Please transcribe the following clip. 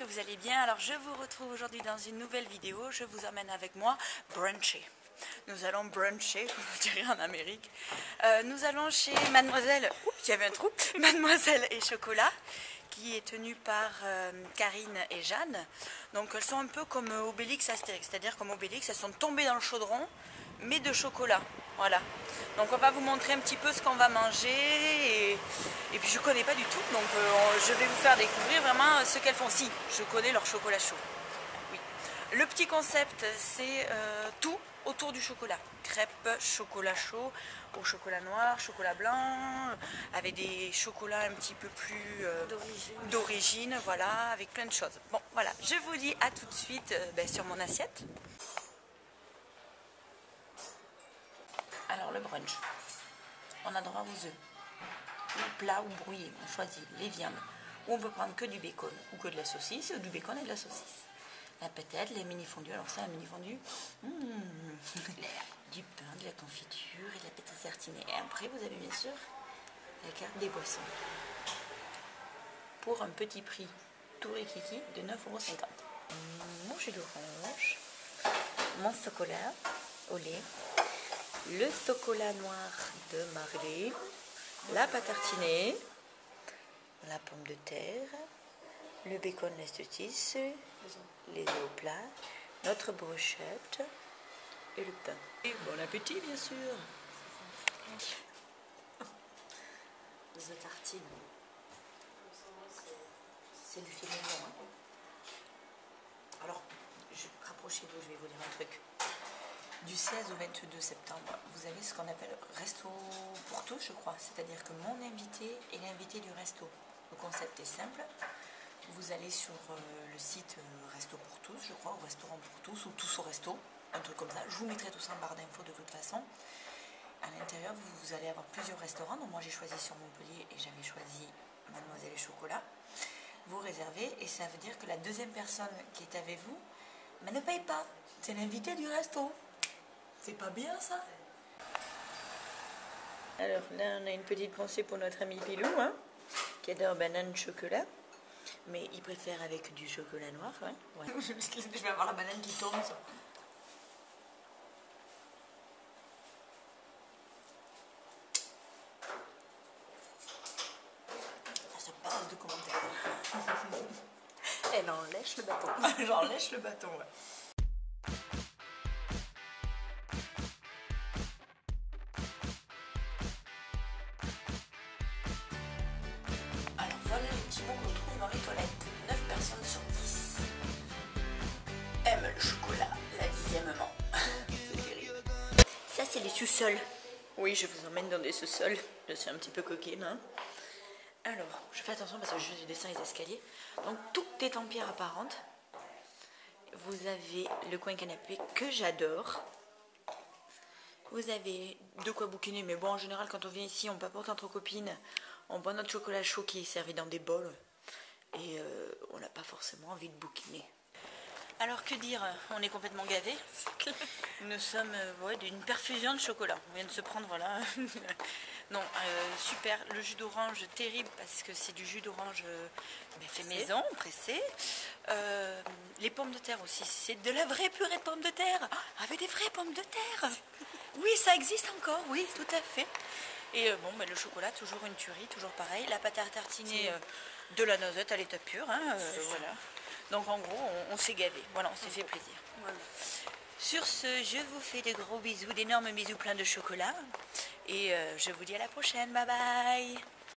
que vous allez bien. Alors je vous retrouve aujourd'hui dans une nouvelle vidéo. Je vous emmène avec moi bruncher. Nous allons bruncher, comme vous direz en Amérique. Nous allons chez Mademoiselle, oups, il y avait un trou, Mademoiselle et Chocolat, qui est tenue par Karine et Jeanne. Donc elles sont un peu comme Obélix et Astérix, c'est-à-dire comme Obélix, elles sont tombées dans le chaudron, mais de chocolat. Voilà. Donc on va vous montrer un petit peu ce qu'on va manger et puis je connais pas du tout, donc je vais vous faire découvrir vraiment ce qu'elles font. Si, je connais leur chocolat chaud. Oui. Le petit concept, c'est tout autour du chocolat. Crêpes, chocolat chaud, au chocolat noir, chocolat blanc, avec des chocolats un petit peu plus d'origine, voilà, avec plein de choses. Bon, voilà, je vous dis à tout de suite sur mon assiette. Alors le brunch, on a droit aux œufs, ou plat ou brouillé, on choisit les viandes, ou on peut prendre que du bacon, ou que de la saucisse, ou du bacon et de la saucisse. La peut-être les mini fondus, alors ça, un mini fondu, du pain, de la confiture et de la pâte tartinée. Et après vous avez bien sûr la carte des boissons, pour un petit prix tout rikiki de 9,50 €. Mon jus d'orange, mon chocolat au lait, le chocolat noir de Marley, la pâte tartinée, la pomme de terre, le bacon, la saucisse, les œufs au plat, notre brochette et le pain. Et bon appétit bien sûr. Les œufs tartines. C'est du filet mignon. Alors, rapprochez-vous, je vais vous dire un truc. Du 16 au 22 septembre, vous avez ce qu'on appelle resto pour tous, je crois. C'est-à-dire que mon invité est l'invité du resto. Le concept est simple. Vous allez sur le site Resto pour tous, je crois, ou Restaurant pour tous, ou Tous au Resto, un truc comme ça. Je vous mettrai tout ça en barre d'infos de toute façon. À l'intérieur, vous allez avoir plusieurs restaurants. Donc moi, j'ai choisi sur Montpellier et j'avais choisi Mademoiselle et Chocolat. Vous réservez et ça veut dire que la deuxième personne qui est avec vous ne paye pas. C'est l'invité du resto. C'est pas bien ça? Alors là on a une petite pensée pour notre ami Pilou, hein, qui adore banane chocolat, mais il préfère avec du chocolat noir. Hein, ouais. Je vais avoir la banane qui tombe. Ça. Ça se passe de commentaires. Elle en lèche le bâton. J'en lèche le bâton, ouais. Voilà les petits mots qu'on trouve dans les toilettes. 9 personnes sur 10 aiment le chocolat, la 10e maman. C'est terrible. Ça, c'est les sous-sols. Oui, je vous emmène dans des sous-sols. Je suis un petit peu coquine. Hein. Alors, je fais attention parce que je descends les escaliers. Donc, tout est en pierre apparente. Vous avez le coin canapé que j'adore. Vous avez de quoi bouquiner, mais bon, en général, quand on vient ici, on papote entre copines. On boit notre chocolat chaud qui est servi dans des bols et on n'a pas forcément envie de bouquiner. Alors que dire, on est complètement gavés. Nous sommes d'une perfusion de chocolat. On vient de se prendre, voilà. Non, super. Le jus d'orange, terrible parce que c'est du jus d'orange fait maison, pressé. Les pommes de terre aussi, c'est de la vraie purée de pommes de terre. Avec des vraies pommes de terre. Oui, ça existe encore, oui, tout à fait. Et le chocolat, toujours une tuerie, toujours pareil. La pâte à tartiner, de la noisette à l'état pur. Hein, voilà. Donc en gros, on s'est gavé. Voilà, on s'est fait plaisir. Voilà. Sur ce, je vous fais de gros bisous, d'énormes bisous pleins de chocolat. Et je vous dis à la prochaine. Bye bye.